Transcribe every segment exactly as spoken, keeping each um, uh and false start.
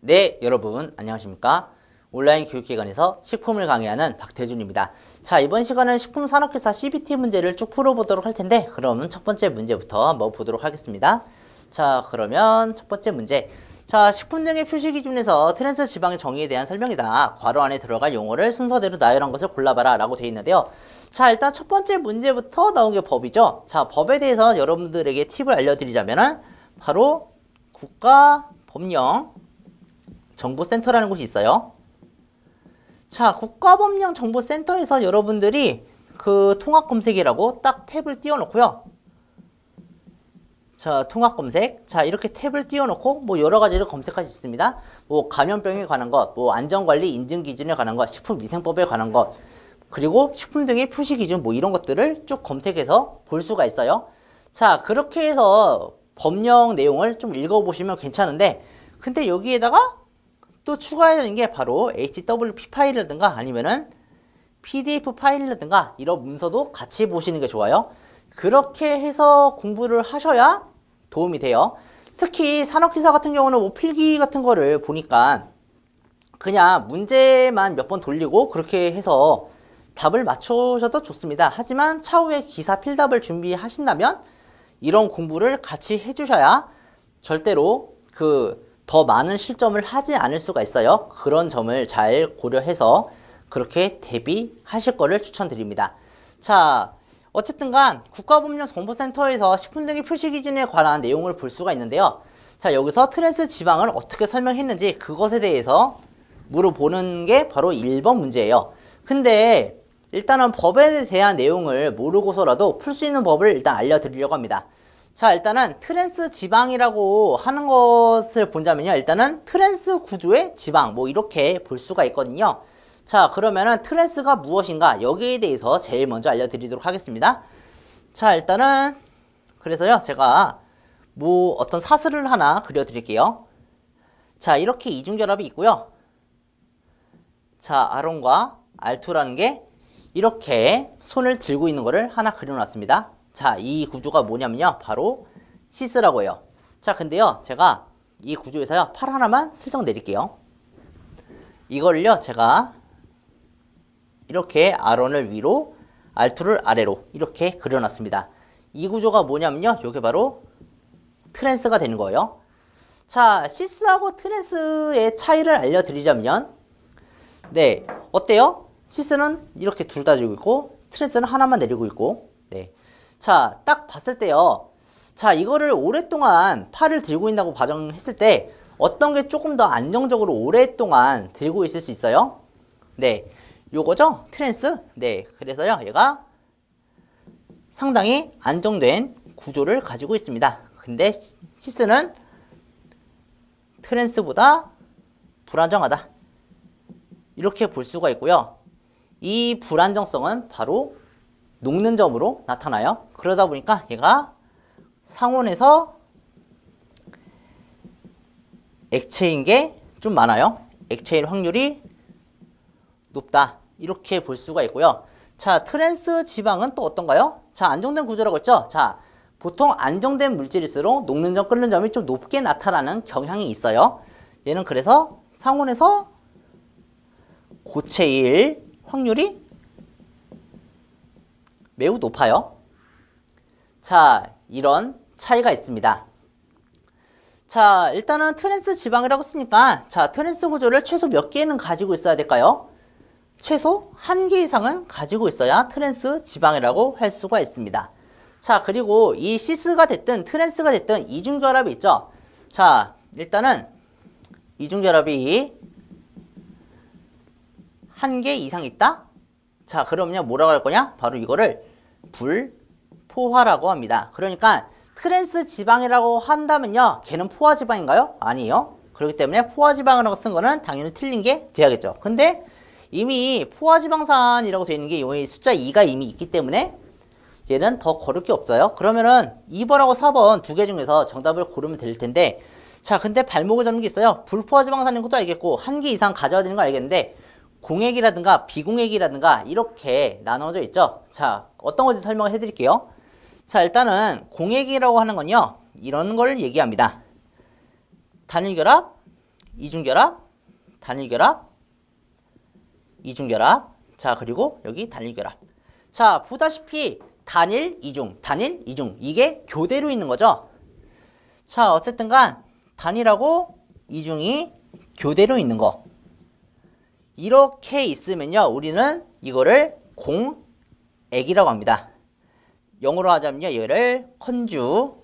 네, 여러분 안녕하십니까? 온라인 교육기관에서 식품을 강의하는 박태준입니다. 자, 이번 시간은 식품산업회사 씨비티 문제를 쭉 풀어보도록 할 텐데, 그럼 첫 번째 문제부터 한번 보도록 하겠습니다. 자, 그러면 첫 번째 문제. 자, 식품 등의 표시 기준에서 트랜스 지방의 정의에 대한 설명이다. 괄호 안에 들어갈 용어를 순서대로 나열한 것을 골라봐라 라고 되어 있는데요. 자, 일단 첫 번째 문제부터 나온 게 법이죠. 자, 법에 대해서 여러분들에게 팁을 알려드리자면은 바로 국가법령 정보센터라는 곳이 있어요. 자, 국가법령정보센터에서 여러분들이 그 통합검색이라고 딱 탭을 띄워놓고요. 자, 통합검색. 자, 이렇게 탭을 띄워놓고 뭐 여러 가지를 검색할 수 있습니다. 뭐 감염병에 관한 것, 뭐 안전관리 인증기준에 관한 것, 식품위생법에 관한 것, 그리고 식품 등의 표시기준 뭐 이런 것들을 쭉 검색해서 볼 수가 있어요. 자, 그렇게 해서 법령 내용을 좀 읽어보시면 괜찮은데, 근데 여기에다가 또 추가해야 되는 게 바로 에이치더블유피 파일이라든가 아니면은 피디에프 파일이라든가 이런 문서도 같이 보시는 게 좋아요. 그렇게 해서 공부를 하셔야 도움이 돼요. 특히 산업기사 같은 경우는 뭐 필기 같은 거를 보니까 그냥 문제만 몇 번 돌리고 그렇게 해서 답을 맞추셔도 좋습니다. 하지만 차후에 기사 필답을 준비하신다면 이런 공부를 같이 해주셔야 절대로 그 더 많은 실점을 하지 않을 수가 있어요. 그런 점을 잘 고려해서 그렇게 대비하실 거를 추천드립니다. 자, 어쨌든간 국가법령정보센터에서 식품 등의 표시기준에 관한 내용을 볼 수가 있는데요. 자, 여기서 트랜스 지방을 어떻게 설명했는지 그것에 대해서 물어보는 게 바로 일 번 문제예요. 근데 일단은 법에 대한 내용을 모르고서라도 풀 수 있는 법을 일단 알려드리려고 합니다. 자, 일단은 트랜스 지방이라고 하는 것을 본다면요. 일단은 트랜스 구조의 지방, 뭐 이렇게 볼 수가 있거든요. 자, 그러면은 트랜스가 무엇인가? 여기에 대해서 제일 먼저 알려드리도록 하겠습니다. 자, 일단은 그래서요. 제가 뭐 어떤 사슬을 하나 그려드릴게요. 자, 이렇게 이중결합이 있고요. 자, 알원과 알투라는 게 이렇게 손을 들고 있는 거를 하나 그려놨습니다. 자, 이 구조가 뭐냐면요. 바로 시스라고 해요. 자, 근데요. 제가 이 구조에서요. 팔 하나만 슬쩍 내릴게요. 이걸요. 제가 이렇게 알원을 위로, 알투를 아래로 이렇게 그려놨습니다. 이 구조가 뭐냐면요. 이게 바로 트랜스가 되는 거예요. 자, 시스하고 트랜스의 차이를 알려드리자면 네, 어때요? 시스는 이렇게 둘 다 들고 있고 트랜스는 하나만 내리고 있고 네. 자, 딱 봤을 때요. 자, 이거를 오랫동안 팔을 들고 있다고 가정했을 때 어떤 게 조금 더 안정적으로 오랫동안 들고 있을 수 있어요? 네, 요거죠? 트랜스. 네, 그래서요. 얘가 상당히 안정된 구조를 가지고 있습니다. 근데 시스는 트랜스보다 불안정하다. 이렇게 볼 수가 있고요. 이 불안정성은 바로 녹는 점으로 나타나요. 그러다 보니까 얘가 상온에서 액체인 게 좀 많아요. 액체일 확률이 높다. 이렇게 볼 수가 있고요. 자, 트랜스 지방은 또 어떤가요? 자, 안정된 구조라고 했죠? 자, 보통 안정된 물질일수록 녹는 점, 끓는 점이 좀 높게 나타나는 경향이 있어요. 얘는 그래서 상온에서 고체일 확률이 매우 높아요. 자, 이런 차이가 있습니다. 자, 일단은 트랜스 지방이라고 쓰니까 자, 트랜스 구조를 최소 몇 개는 가지고 있어야 될까요? 최소 한 개 이상은 가지고 있어야 트랜스 지방이라고 할 수가 있습니다. 자, 그리고 이 시스가 됐든 트랜스가 됐든 이중결합이 있죠. 자, 일단은 이중결합이 한 개 이상 있다? 자, 그러면 뭐라고 할 거냐? 바로 이거를 불포화라고 합니다. 그러니까 트랜스 지방이라고 한다면요. 걔는 포화 지방인가요? 아니에요. 그렇기 때문에 포화 지방이라고 쓴 거는 당연히 틀린 게 돼야겠죠. 근데 이미 포화 지방산이라고 되어 있는 게 여기 숫자 이가 이미 있기 때문에 얘는 더 거를 게 없어요. 그러면은 이 번하고 사 번 두 개 중에서 정답을 고르면 될 텐데, 자, 근데 발목을 잡는 게 있어요. 불포화 지방산인 것도 알겠고 한 개 이상 가져야 되는 거 알겠는데 공액이라든가 비공액이라든가 이렇게 나눠져 있죠. 자, 어떤 건지 설명을 해드릴게요. 자, 일단은 공액이라고 하는 건요. 이런 걸 얘기합니다. 단일결합, 이중결합, 단일결합, 이중결합. 자, 그리고 여기 단일결합. 자, 보다시피 단일, 이중, 단일, 이중. 이게 교대로 있는 거죠. 자, 어쨌든 간 단일하고 이중이 교대로 있는 거. 이렇게 있으면요, 우리는 이거를 공액이라고 합니다. 영어로 하자면요, 얘를 컨주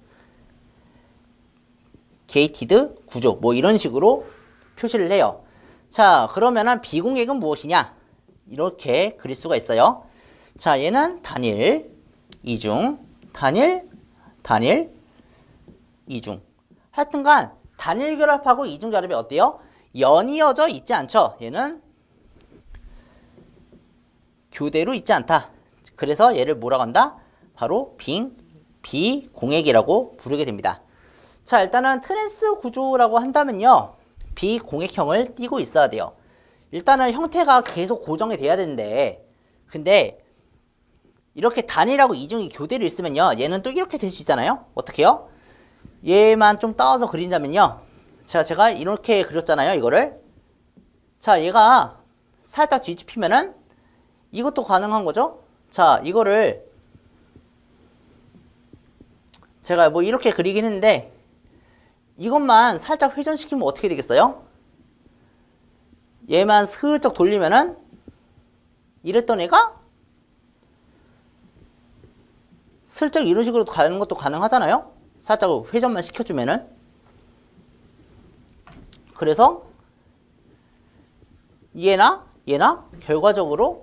게이티드 구조, 뭐 이런 식으로 표시를 해요. 자, 그러면은 비공액은 무엇이냐? 이렇게 그릴 수가 있어요. 자, 얘는 단일, 이중, 단일, 단일, 이중. 하여튼간 단일 결합하고 이중 결합이 어때요? 연이어져 있지 않죠? 얘는 교대로 있지 않다. 그래서 얘를 뭐라고 한다? 바로 빙, 비공액이라고 부르게 됩니다. 자, 일단은 트랜스 구조라고 한다면요, 비공액형을 띄고 있어야 돼요. 일단은 형태가 계속 고정이 돼야 되는데, 근데 이렇게 단일하고 이중이 교대로 있으면요, 얘는 또 이렇게 될 수 있잖아요. 어떻게 해요? 얘만 좀 따와서 그린다면요, 자, 제가 이렇게 그렸잖아요, 이거를. 자, 얘가 살짝 뒤집히면은 이것도 가능한 거죠. 자, 이거를 제가 뭐 이렇게 그리긴 했는데, 이것만 살짝 회전시키면 어떻게 되겠어요? 얘만 슬쩍 돌리면은 이랬던 애가 슬쩍 이런 식으로 가는 것도 가능하잖아요? 살짝 회전만 시켜주면은. 그래서 얘나 얘나 결과적으로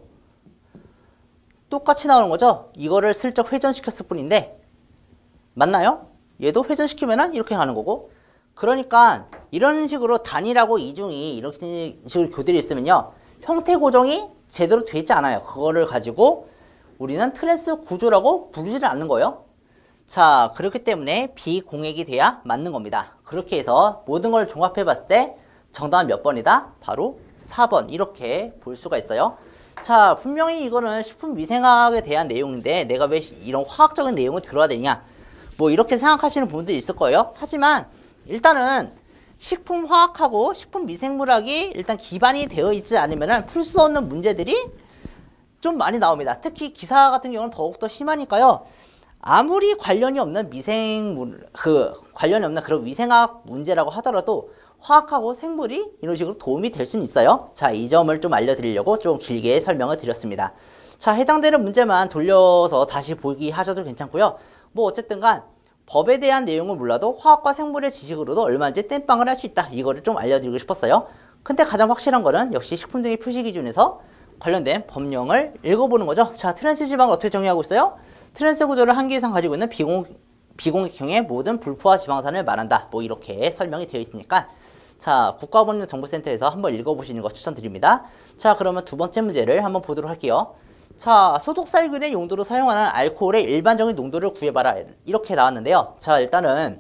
똑같이 나오는 거죠. 이거를 슬쩍 회전시켰을 뿐인데, 맞나요? 얘도 회전시키면은 이렇게 가는 거고. 그러니까 이런 식으로 단일하고 이중이 이렇게 식으로 교대로 있으면요, 형태 고정이 제대로 되지 않아요. 그거를 가지고 우리는 트랜스 구조라고 부르지를 않는 거예요. 자, 그렇기 때문에 비공액이 돼야 맞는 겁니다. 그렇게 해서 모든 걸 종합해 봤을 때 정답은 몇 번이다? 바로 사 번. 이렇게 볼 수가 있어요. 자, 분명히 이거는 식품위생학에 대한 내용인데 내가 왜 이런 화학적인 내용을 들어야 되냐, 뭐 이렇게 생각하시는 분들이 있을 거예요. 하지만 일단은 식품화학하고 식품미생물학이 일단 기반이 되어 있지 않으면 풀 수 없는 문제들이 좀 많이 나옵니다. 특히 기사 같은 경우는 더욱더 심하니까요. 아무리 관련이 없는 미생물, 그 관련이 없는 그런 위생학 문제라고 하더라도 화학하고 생물이 이런 식으로 도움이 될 수는 있어요. 자, 이 점을 좀 알려드리려고 좀 길게 설명을 드렸습니다. 자, 해당되는 문제만 돌려서 다시 보기 하셔도 괜찮고요. 뭐 어쨌든 간 법에 대한 내용을 몰라도 화학과 생물의 지식으로도 얼마든지 땜빵을 할 수 있다. 이거를 좀 알려드리고 싶었어요. 근데 가장 확실한 거는 역시 식품 등의 표시 기준에서 관련된 법령을 읽어보는 거죠. 자, 트랜스 지방을 어떻게 정의하고 있어요? 트랜스 구조를 한 개 이상 가지고 있는 비공, 비공액형의 모든 불포화 지방산을 말한다. 뭐 이렇게 설명이 되어 있으니까, 자, 국가법령정보센터에서 한번 읽어보시는 거 추천드립니다. 자, 그러면 두 번째 문제를 한번 보도록 할게요. 자, 소독살균의 용도로 사용하는 알코올의 일반적인 농도를 구해봐라. 이렇게 나왔는데요. 자, 일단은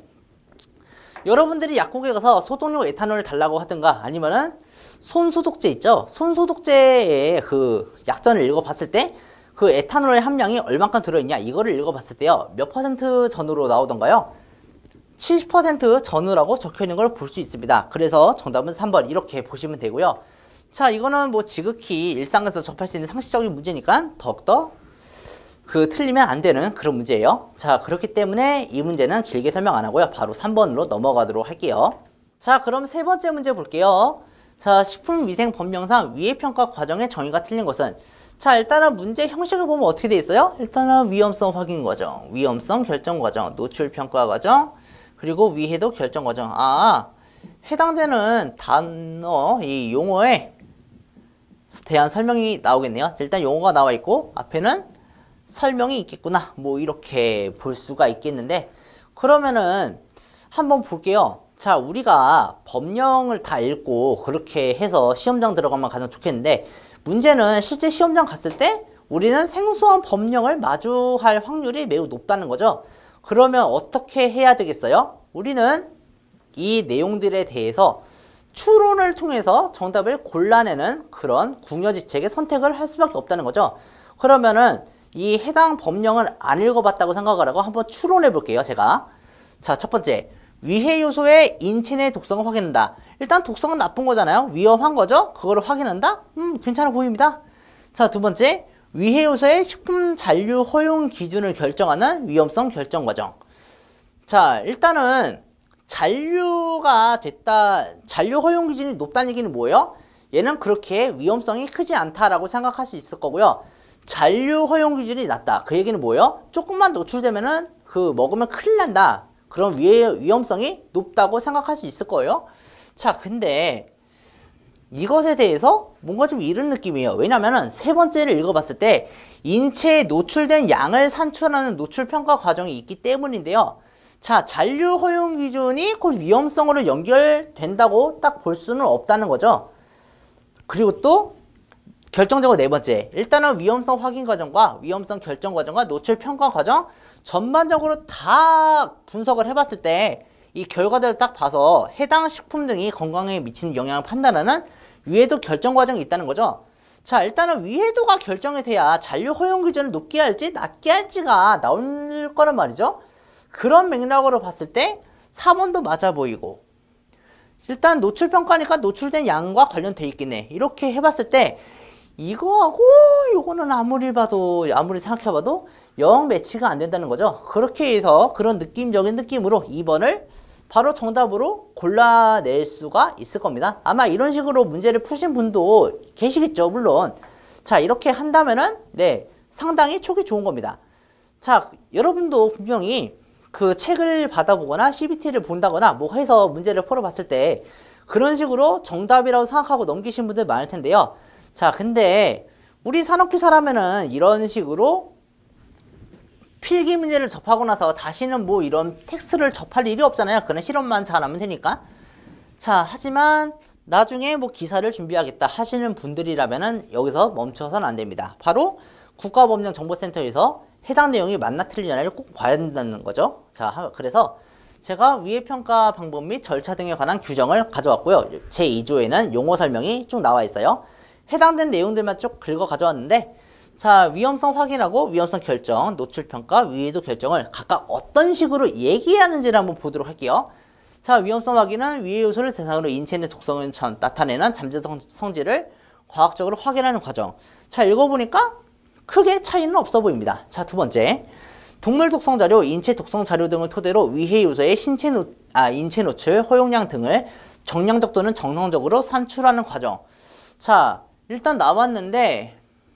여러분들이 약국에 가서 소독용 에탄올을 달라고 하든가 아니면은 손소독제 있죠? 손소독제의 그 약전을 읽어봤을 때 그 에탄올의 함량이 얼만큼 들어있냐, 이거를 읽어봤을 때요, 몇 퍼센트 전후로 나오던가요? 칠십 퍼센트 전후라고 적혀있는 걸 볼 수 있습니다. 그래서 정답은 삼 번 이렇게 보시면 되고요. 자, 이거는 뭐 지극히 일상에서 접할 수 있는 상식적인 문제니까 더욱더 그 틀리면 안 되는 그런 문제예요. 자, 그렇기 때문에 이 문제는 길게 설명 안 하고요, 바로 삼 번으로 넘어가도록 할게요. 자, 그럼 세 번째 문제 볼게요. 자, 식품위생법령상 위해평가 과정의 정의가 틀린 것은, 자, 일단은 문제 형식을 보면 어떻게 돼 있어요? 일단은 위험성 확인 과정, 위험성 결정 과정, 노출 평가 과정, 그리고 위해도 결정 과정. 아, 해당되는 단어, 이 용어에 대한 설명이 나오겠네요. 일단 용어가 나와 있고 앞에는 설명이 있겠구나, 뭐 이렇게 볼 수가 있겠는데, 그러면은 한번 볼게요. 자, 우리가 법령을 다 읽고 그렇게 해서 시험장 들어가면 가장 좋겠는데, 문제는 실제 시험장 갔을 때 우리는 생소한 법령을 마주할 확률이 매우 높다는 거죠. 그러면 어떻게 해야 되겠어요? 우리는 이 내용들에 대해서 추론을 통해서 정답을 골라내는 그런 궁여지책의 선택을 할 수밖에 없다는 거죠. 그러면은 이 해당 법령을 안 읽어봤다고 생각을 하고 한번 추론해 볼게요, 제가. 자, 첫 번째, 위해 요소의 인체 내 독성을 확인한다. 일단 독성은 나쁜 거잖아요. 위험한 거죠. 그거를 확인한다? 음, 괜찮아 보입니다. 자, 두 번째, 위해 요소의 식품 잔류 허용 기준을 결정하는 위험성 결정 과정. 자, 일단은 잔류가 됐다, 잔류 허용 기준이 높다는 얘기는 뭐예요? 얘는 그렇게 위험성이 크지 않다라고 생각할 수 있을 거고요. 잔류 허용 기준이 낮다. 그 얘기는 뭐예요? 조금만 노출되면은 그 먹으면 큰일 난다. 그런 위, 위험성이 높다고 생각할 수 있을 거예요. 자, 근데 이것에 대해서 뭔가 좀 이런 느낌이에요. 왜냐면은 세 번째를 읽어봤을 때 인체에 노출된 양을 산출하는 노출 평가 과정이 있기 때문인데요. 자, 잔류 허용 기준이 곧 위험성으로 연결된다고 딱 볼 수는 없다는 거죠. 그리고 또 결정적으로 네 번째, 일단은 위험성 확인 과정과 위험성 결정 과정과 노출 평가 과정 전반적으로 다 분석을 해봤을 때 이 결과들을 딱 봐서 해당 식품 등이 건강에 미치는 영향을 판단하는 위해도 결정 과정이 있다는 거죠. 자, 일단은 위해도가 결정이 돼야 잔류 허용 기준을 높게 할지 낮게 할지가 나올 거란 말이죠. 그런 맥락으로 봤을 때 사 번도 맞아 보이고, 일단 노출 평가니까 노출된 양과 관련돼 있긴 해. 이렇게 해봤을 때 이거하고 이거는 아무리 봐도 아무리 생각해봐도 영 매치가 안 된다는 거죠. 그렇게 해서 그런 느낌적인 느낌으로 이 번을 바로 정답으로 골라낼 수가 있을 겁니다. 아마 이런 식으로 문제를 푸신 분도 계시겠죠, 물론. 자, 이렇게 한다면은 네, 상당히 촉이 좋은 겁니다. 자, 여러분도 분명히 그 책을 받아보거나 씨비티를 본다거나 뭐 해서 문제를 풀어봤을 때 그런 식으로 정답이라고 생각하고 넘기신 분들 많을 텐데요. 자, 근데 우리 산업기사라면은 이런 식으로 필기 문제를 접하고 나서 다시는 뭐 이런 텍스트를 접할 일이 없잖아요. 그런 실험만 잘하면 되니까. 자, 하지만 나중에 뭐 기사를 준비하겠다 하시는 분들이라면은 여기서 멈춰서는 안 됩니다. 바로 국가법령정보센터에서 해당 내용이 맞나 틀리냐를 꼭 봐야 된다는 거죠. 자, 그래서 제가 위해 평가 방법 및 절차 등에 관한 규정을 가져왔고요. 제이 조에는 용어 설명이 쭉 나와 있어요. 해당된 내용들만 쭉 긁어 가져왔는데, 자, 위험성 확인하고 위험성 결정, 노출 평가, 위해도 결정을 각각 어떤 식으로 얘기하는지를 한번 보도록 할게요. 자, 위험성 확인은 위해 요소를 대상으로 인체 내 독성을 나타내는 잠재 성질을 과학적으로 확인하는 과정. 자, 읽어보니까 크게 차이는 없어 보입니다. 자, 두 번째, 동물 독성 자료, 인체 독성 자료 등을 토대로 위해 요소의 신체 노, 아, 인체 노출, 허용량 등을 정량적 또는 정성적으로 산출하는 과정. 자, 일단 나왔는데,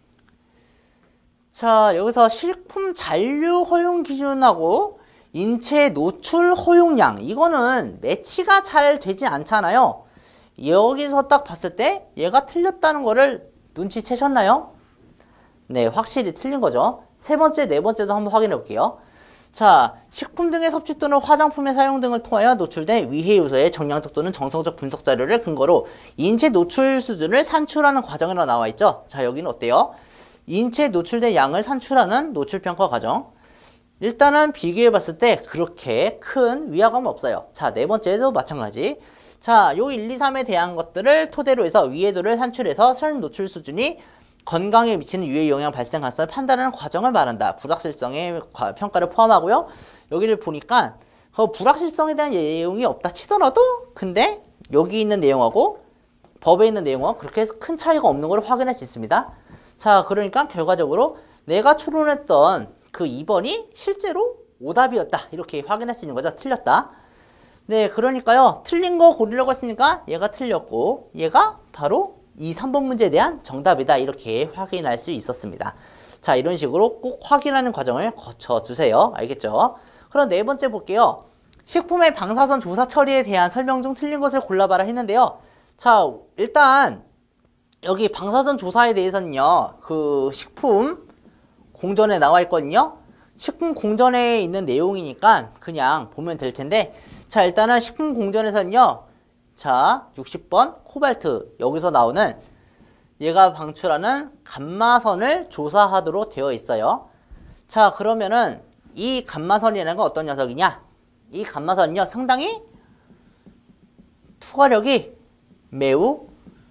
자, 여기서 식품 잔류 허용 기준하고 인체 노출 허용량, 이거는 매치가 잘 되지 않잖아요. 여기서 딱 봤을 때 얘가 틀렸다는 거를 눈치채셨나요? 네, 확실히 틀린 거죠. 세 번째, 네 번째도 한번 확인해 볼게요. 자, 식품 등의 섭취 또는 화장품의 사용 등을 통하여 노출된 위해 요소의 정량적 또는 정성적 분석 자료를 근거로 인체 노출 수준을 산출하는 과정이라고 나와 있죠. 자, 여기는 어때요? 인체에 노출된 양을 산출하는 노출평가 과정. 일단은 비교해 봤을 때 그렇게 큰 위화감은 없어요. 자, 네 번째도 마찬가지. 자, 요 일, 이, 삼에 대한 것들을 토대로 해서 위해도를 산출해서 설 노출 수준이 건강에 미치는 유해 영향 발생 가능성을 판단하는 과정을 말한다. 불확실성의 평가를 포함하고요. 여기를 보니까 그 불확실성에 대한 내용이 없다 치더라도 근데 여기 있는 내용하고 법에 있는 내용은 그렇게 큰 차이가 없는 걸 확인할 수 있습니다. 자, 그러니까 결과적으로 내가 추론했던 그 이 번이 실제로 오답이었다. 이렇게 확인할 수 있는 거죠. 틀렸다. 네, 그러니까요. 틀린 거 고르려고 했으니까 얘가 틀렸고 얘가 바로 이, 삼 번 문제에 대한 정답이다. 이렇게 확인할 수 있었습니다. 자, 이런 식으로 꼭 확인하는 과정을 거쳐주세요. 알겠죠? 그럼 네 번째 볼게요. 식품의 방사선 조사 처리에 대한 설명 중 틀린 것을 골라봐라 했는데요. 자, 일단 여기 방사선 조사에 대해서는요, 그 식품 공전에 나와 있거든요. 식품 공전에 있는 내용이니까 그냥 보면 될 텐데, 자, 일단은 식품 공전에서는요, 자, 육십 번 코발트, 여기서 나오는 얘가 방출하는 감마선을 조사하도록 되어 있어요. 자, 그러면은 이 감마선이라는 건 어떤 녀석이냐? 이 감마선은요, 상당히 투과력이 매우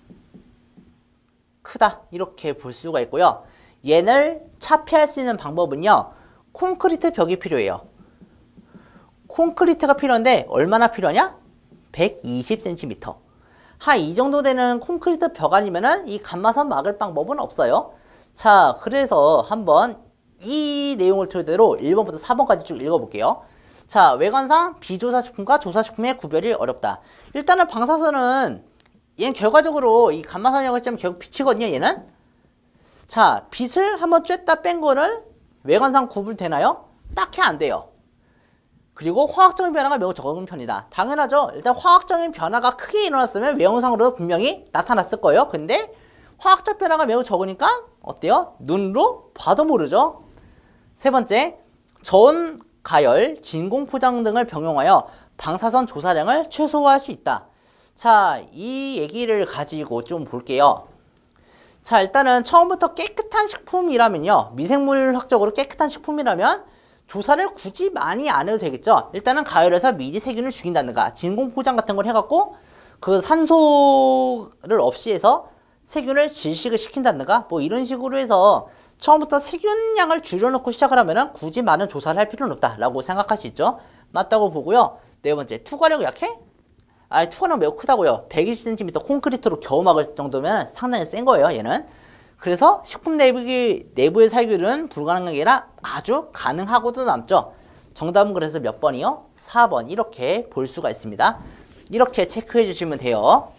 크다. 이렇게 볼 수가 있고요. 얘를 차폐할 수 있는 방법은요, 콘크리트 벽이 필요해요. 콘크리트가 필요한데 얼마나 필요하냐? 백이십 센티미터. 한 이 정도 되는 콘크리트 벽 아니면은 이 감마선 막을 방법은 없어요. 자, 그래서 한번 이 내용을 토대로 일 번부터 사 번까지 쭉 읽어볼게요. 자, 외관상 비조사식품과 조사식품의 구별이 어렵다. 일단은 방사선은 얘는 결과적으로 이 감마선이라고 했지만 결국 빛이거든요, 얘는. 자, 빛을 한번 쬐다 뺀 거를 외관상 구분되나요? 딱히 안 돼요. 그리고 화학적인 변화가 매우 적은 편이다. 당연하죠. 일단 화학적인 변화가 크게 일어났으면 외형상으로도 분명히 나타났을 거예요. 근데 화학적 변화가 매우 적으니까 어때요? 눈으로 봐도 모르죠. 세 번째, 저온, 가열, 진공 포장 등을 병용하여 방사선 조사량을 최소화할 수 있다. 자, 이 얘기를 가지고 좀 볼게요. 자, 일단은 처음부터 깨끗한 식품이라면요. 미생물학적으로 깨끗한 식품이라면 조사를 굳이 많이 안 해도 되겠죠. 일단은 가열해서 미리 세균을 죽인다든가 진공 포장 같은 걸 해갖고 그 산소를 없이 해서 세균을 질식을 시킨다든가 뭐 이런 식으로 해서 처음부터 세균량을 줄여놓고 시작을 하면은 굳이 많은 조사를 할 필요는 없다라고 생각할 수 있죠. 맞다고 보고요. 네 번째, 투과력 약해? 아, 투과력 매우 크다고요. 백이십 센티미터 콘크리트로 겨우 막을 정도면 상당히 센 거예요, 얘는. 그래서 식품 내부, 내부의 살균은 불가능한 게 아니라 아주 가능하고도 남죠. 정답은 그래서 몇 번이요? 사 번. 이렇게 볼 수가 있습니다. 이렇게 체크해 주시면 돼요.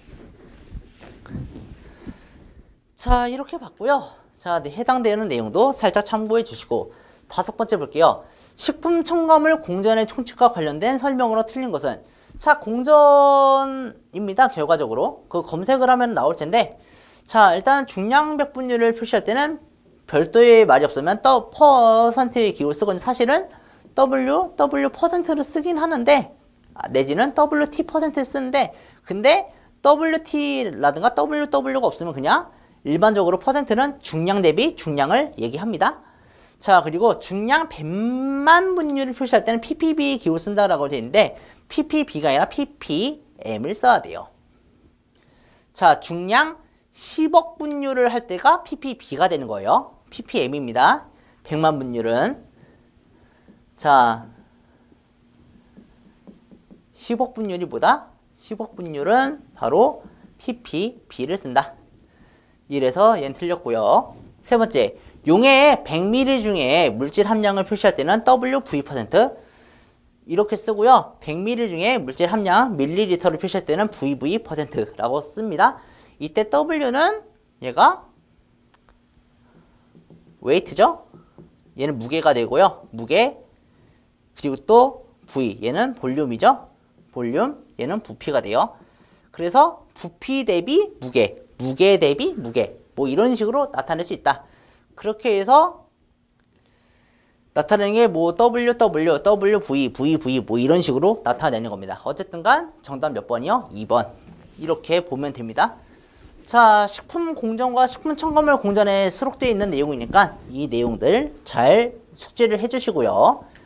자, 이렇게 봤고요. 자, 네, 해당되는 내용도 살짝 참고해 주시고 다섯 번째 볼게요. 식품 첨가물 공전의 총칙과 관련된 설명으로 틀린 것은? 자, 공전입니다. 결과적으로 그 검색을 하면 나올 텐데, 자, 일단 중량 백분율을 표시할 때는 별도의 말이 없으면 더 퍼센트의 기호를 쓰거든요. 사실은 W, W 퍼센트를 쓰긴 하는데, 내지는 더블유 티 퍼센트를 쓰는데, 근데 더블유 티라든가 더블유 더블유가 없으면 그냥 일반적으로 퍼센트는 중량 대비 중량을 얘기합니다. 자, 그리고 중량 백만 분율을 표시할 때는 ppb 기호를 쓴다라고 되어 있는데 ppb가 아니라 ppm을 써야 돼요. 자, 중량 십억 분율을 할 때가 ppb가 되는 거예요. ppm입니다. 백만 분율은. 자, 십억 분율이 뭐다? 십억 분율은 바로 ppb를 쓴다. 이래서 얘는 틀렸고요. 세 번째, 용해의 백 밀리리터 중에 물질 함량을 표시할 때는 더블유브이 퍼센트 이렇게 쓰고요. 백 밀리리터 중에 물질 함량 밀리리터를 표시할 때는 브이브이 퍼센트라고 씁니다. 이때 W는 얘가 웨이트죠. 얘는 무게가 되고요. 무게. 그리고 또 V, 얘는 볼륨이죠. 볼륨, 얘는 부피가 돼요. 그래서 부피 대비 무게, 무게 대비 무게, 뭐 이런 식으로 나타낼 수 있다. 그렇게 해서 나타내는 게 뭐 더블유 더블유, 더블유브이, 브이브이 뭐 이런 식으로 나타내는 겁니다. 어쨌든 간 정답 몇 번이요? 이 번. 이렇게 보면 됩니다. 자, 식품 공전과 식품 첨가물 공전에 수록되어 있는 내용이니까 이 내용들 잘 숙지를 해주시고요.